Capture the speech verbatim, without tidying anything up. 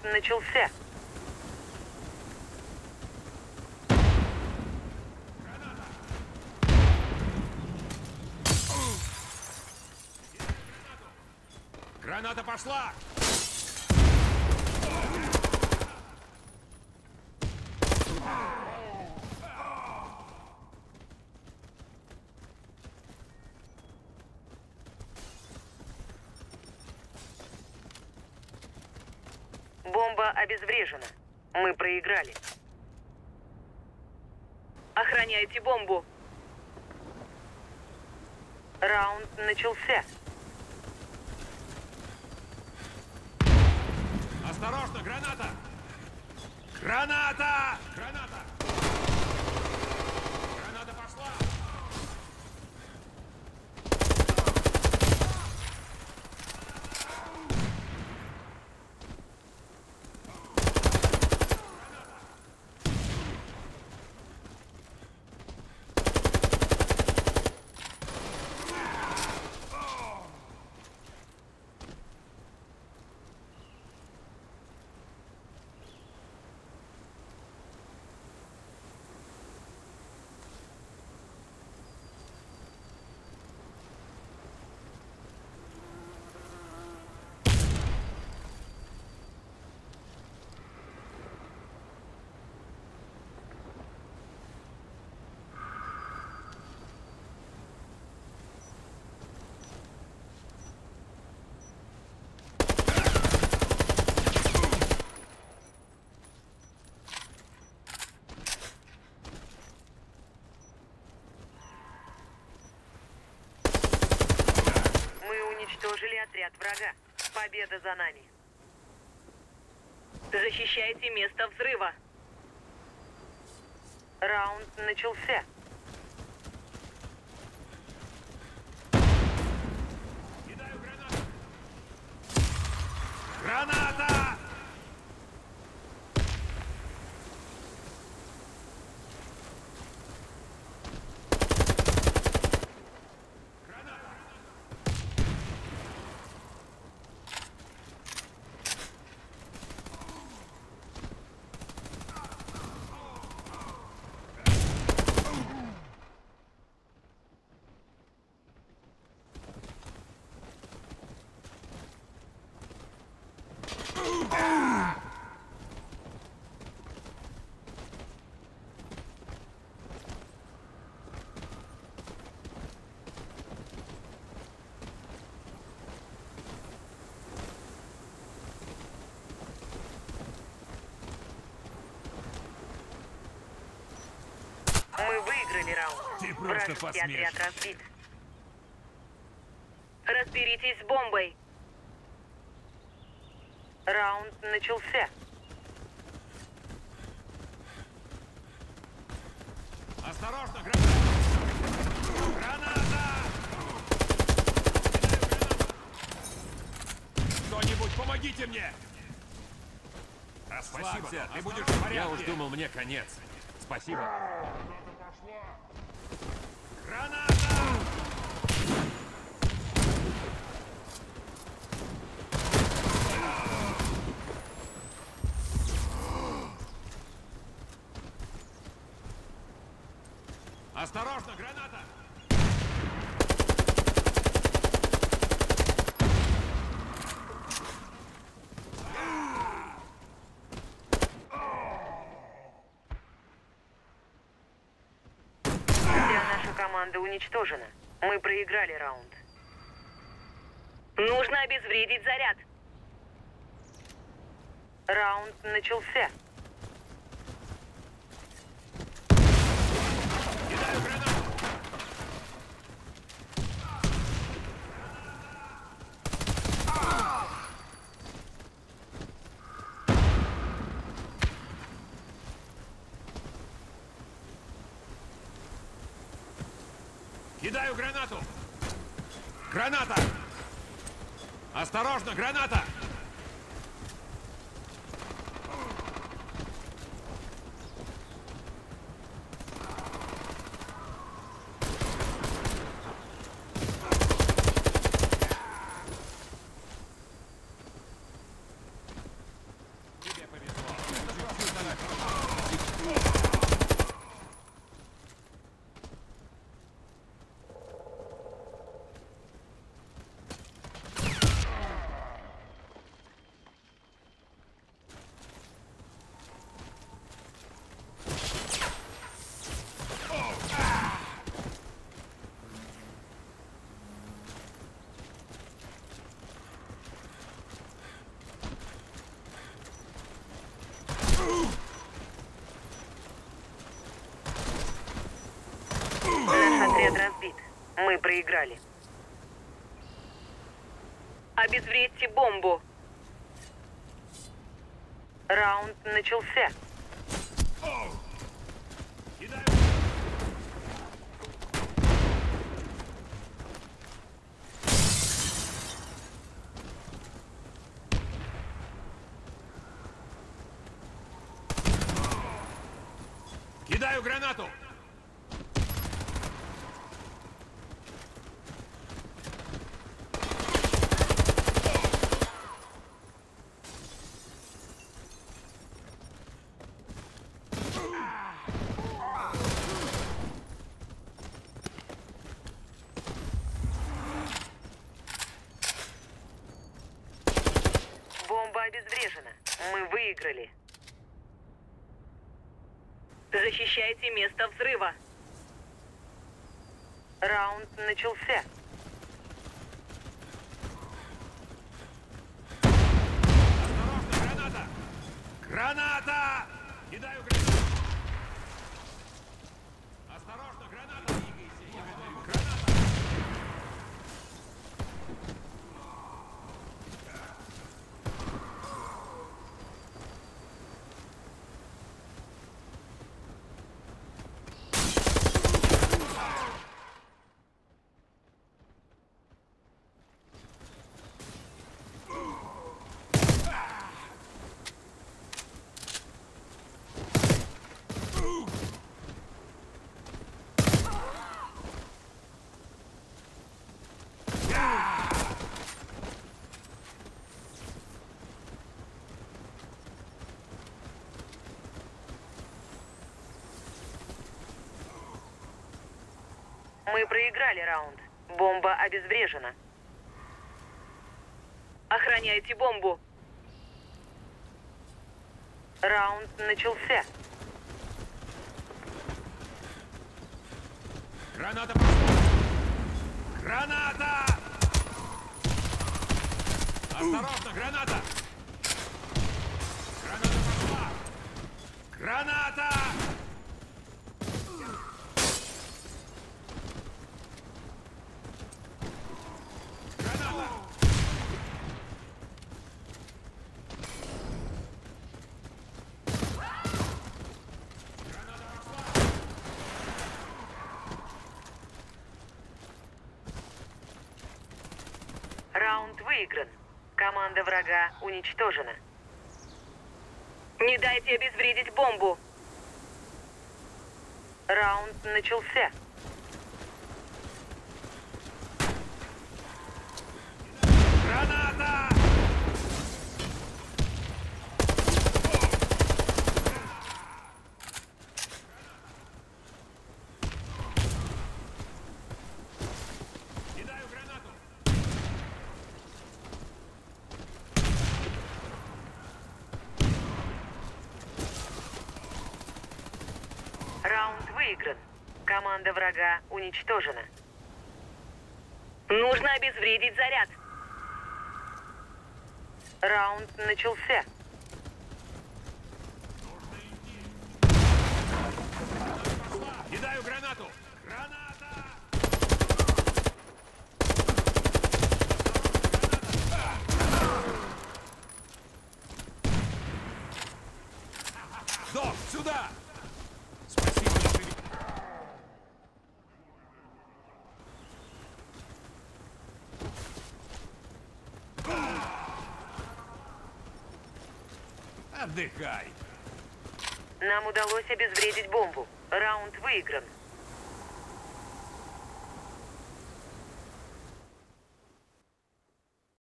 начался. Граната пошла! Бомба обезврежена. Мы проиграли. Охраняйте бомбу. Раунд начался. Осторожно, граната! Граната! Граната! Граната пошла! Уничтожили отряд врага. Победа за нами. Защищайте место взрыва. Раунд начался. Кидаю гранату. Граната! Мы выиграли раунд. Ты просто Вражеский отряд посмешишь. разбит. Разберитесь с бомбой. Раунд начался. Осторожно, граната! Граната! Кто-нибудь, помогите мне! Расслабься, ты будешь в порядке. Я уж думал, мне конец. Спасибо. Граната! Осторожно, граната! Вся наша команда уничтожена. Мы проиграли раунд. Нужно обезвредить заряд. Раунд начался. Кидаю гранату! Кидаю гранату! Граната! Осторожно, граната! проиграли. Обезвредьте бомбу. Раунд начался. Оу! Кидаю. Кидаю гранату. Бомба обезврежена. Мы выиграли. Защищайте место взрыва. Раунд начался. Осторожно, граната! Граната! Кидаю гранату. Осторожно, граната! Граната! Мы проиграли раунд. Бомба обезврежена. Охраняйте бомбу. Раунд начался. Граната пошла! Граната! Осторожно, граната! Граната пошла! Граната! Граната! Раунд выигран. Команда врага уничтожена. Не дайте обезвредить бомбу. Раунд начался. Граната! Кидаю гранату! Раунд выигран. Команда врага уничтожена. Нужно обезвредить заряд. Раунд начался. Кидаю гранату! Граната! Док, сюда! Спасибо, наши... Отдыхай. Нам удалось обезвредить бомбу. Раунд выигран.